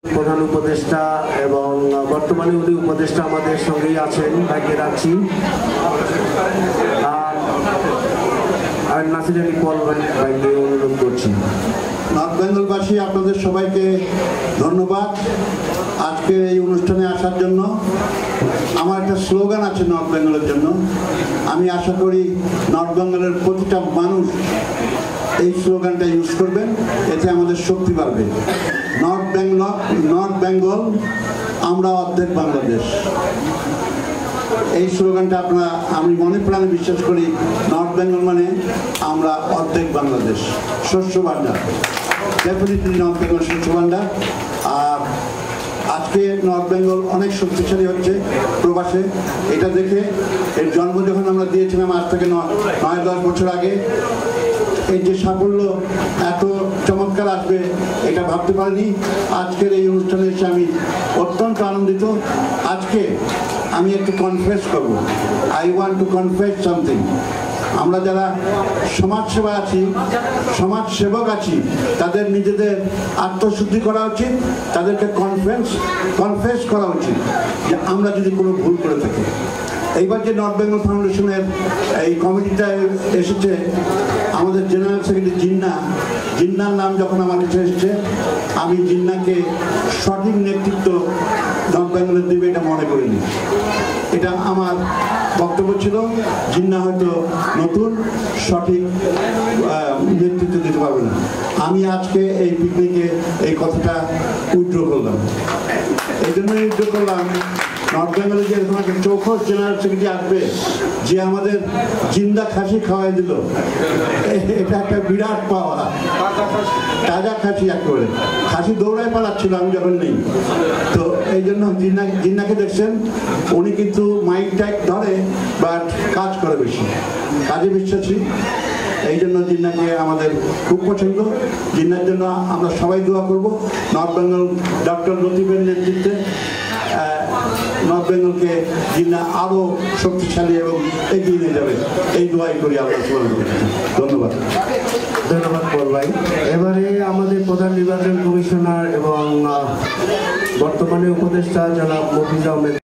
প্রধান উপদেষ্টা এবং বর্তমানে উনি উপদেষ্টা আমাদের সঙ্গেই আছেন, তাকে রাখছি। আর নাসির আলী পল ভাইকে অনুরোধ করছি। নর্থ বেঙ্গলবাসী, আপনাদের সবাইকে ধন্যবাদ আজকে এই অনুষ্ঠানে আসার জন্য। আমার একটা স্লোগান আছে নর্থ বেঙ্গলের জন্য। আমি আশা করি নর্থ বেঙ্গলের প্রতিটা মানুষ এই স্লোগানটা ইউজ করবেন, এতে আমাদের শক্তি বাড়বে। নর্থ বেঙ্গল, আমরা অর্ধেক বাংলাদেশ। এই স্লোগানটা আমি মনে প্রাণে বিশ্বাস করি। নর্থ বেঙ্গল মানে আমরা অর্ধেক বাংলাদেশ। শস্য ভাণ্ডার, ডেফিনেটলি নর্থ বেঙ্গল শস্য ভাণ্ডার। আর আজকে নর্থ বেঙ্গল অনেক শক্তিশালী হচ্ছে প্রবাসে। এটা দেখে এর জন্ম যখন আমরা দিয়েছিলাম আজ থেকে 9-10 বছর আগে, এই যে সাফল্য এত চমৎকার আসবে এটা ভাবতে পারিনি। আজকের এই অনুষ্ঠানে এসে আমি অত্যন্ত আনন্দিত। আজকে আমি একটু কনফেস করব। I want to confess something. আমরা যারা সমাজসেবা আছি, সমাজসেবক আছি, তাদের নিজেদের আত্মশুদ্ধি করা উচিত, তাদেরকে কনফেস করা উচিত যে আমরা যদি কোনো ভুল করে থাকি। এইবার যে নর্থ বেঙ্গল ফাউন্ডেশনের এই কমিটিটা এসেছে, আমাদের জেনারেল সেক্রেটারি জিন্নার নাম যখন আমার কাছে এসেছে, আমি জিন্নাকে সঠিক নেতৃত্ব নর্থ বেঙ্গলের দেবে এটা মনে করিনি। এটা আমার বক্তব্য ছিল, জিন্না হয়তো নতুন সঠিক নেতৃত্ব দিতে পারবে না। আমি আজকে এই পিকনিকে এই কথাটা উইথড্র করলাম। এই জন্য উইথড্র করলাম, নর্থ বেঙ্গলে যে এরকম একটা চৌখস জেনারেল সেক্রেটারি আসবে যে আমাদের জিন্দা খাসি খাওয়াই দিল, এটা একটা বিরাট পাওয়া। তাজা খাসি একেবারে, খাসি দৌড়ায় পালাচ্ছিল আমি যখন নেই। তো এই জন্য জিন্নাকে দেখছেন, উনি কিন্তু মাইক টাইক ধরে, বাট কাজ করে বেশি, কাজে বিশ্বাসী। এই জন্য জিন্নাকে আমাদের খুব পছন্দ। জিন্নার জন্য আমরা সবাই দোয়া করব। নর্থ বেঙ্গল ডক্টর লতিফের নেতৃত্বে নর্থ বেঙ্গলকে জিন্না আরও শক্তিশালী এবং এগিয়ে নিয়ে যাবে, এই দোয়াই করি আমরা সবাই। ধন্যবাদ। ধন্যবাদ পল ভাই। এবারে আমাদের প্রধান নির্বাচন কমিশনার এবং বর্তমানে উপদেষ্টা জনাব মফিজ আহমেদ